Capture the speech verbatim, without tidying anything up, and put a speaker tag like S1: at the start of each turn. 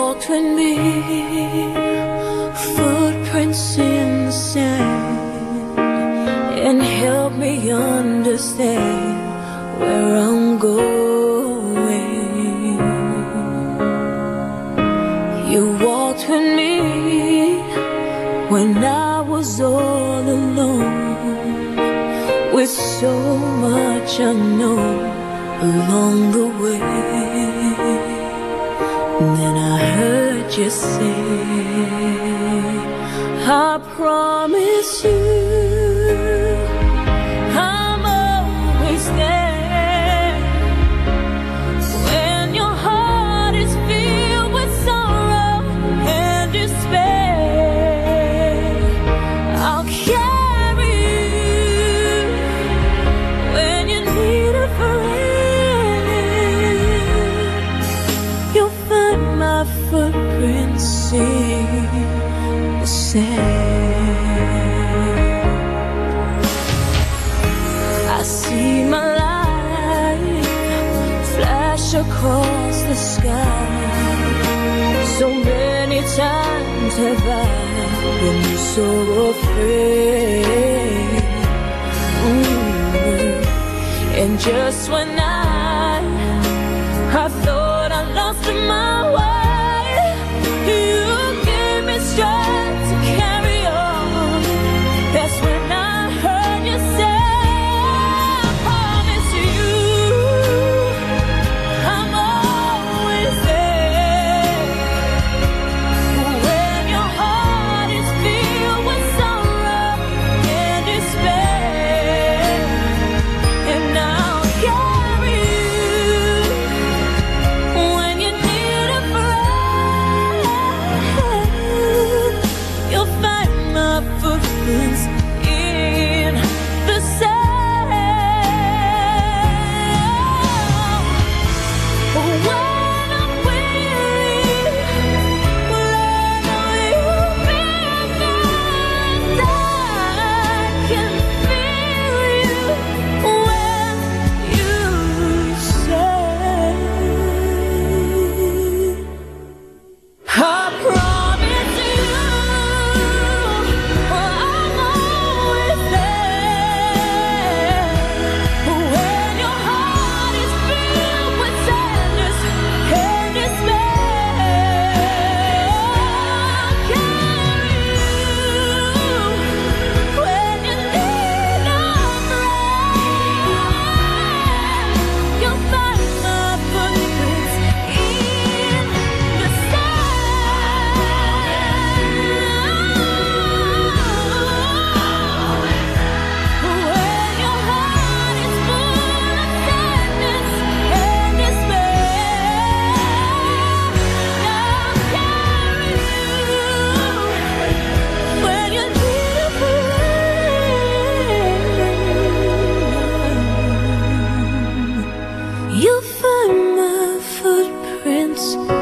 S1: walked with me, footprints in the sand, and helped me understand where I'm going. You walked with me when I was all alone, with so much unknown along the way. And then I heard you say, I promise you I'm always there. When your heart is filled with sorrow and despair, I'll carry you. When you need a friend, you'll find my footprints in the sand. I see my light flash across the sky. So many times have I been so afraid. Mm. And just when I, I thought I lost my way, you gave me strength to carry on. That's when I heard you say, I promise you I'm always there. When your heart is filled with sorrow and despair, and I'll carry you. When you need a friend, you'll find my footprints in the sand. When I'm weary, when I know you'll be next, I can feel you when you say, I promise you I'm always there. When your heart is filled with sadness and despair, I'll carry you. When you need a friend, you'll find my footprints in the when your heart is full of sadness and despair, I'll carry you. When you need a friend, you'll find my footprints